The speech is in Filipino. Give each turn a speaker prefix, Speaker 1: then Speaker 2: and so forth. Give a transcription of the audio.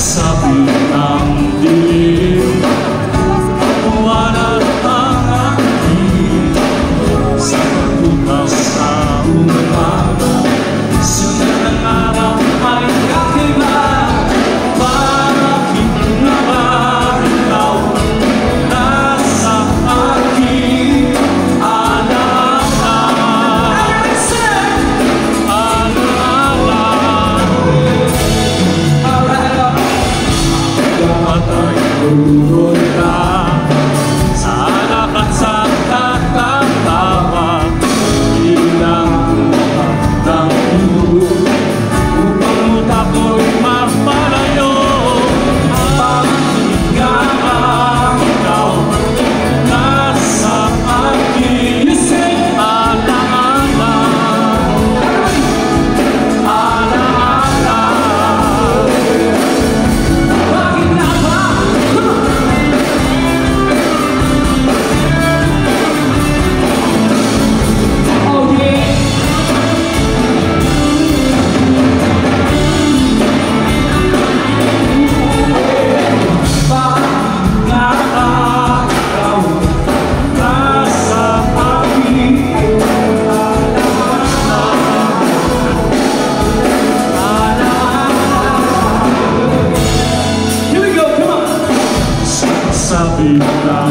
Speaker 1: Sabi ng dilim, wala ang aking sa pagbukas sa umaga. Sunod ng araw ay kakaiba. Bakit nga ba ikaw nasa aking alaala? Patay tuloy na sa lakas sa katatawa. Bilang ng ulo upang utak ko'y mapalayo. Bakit nga ba ikaw nasa aking alaala? Alaala. Sabi na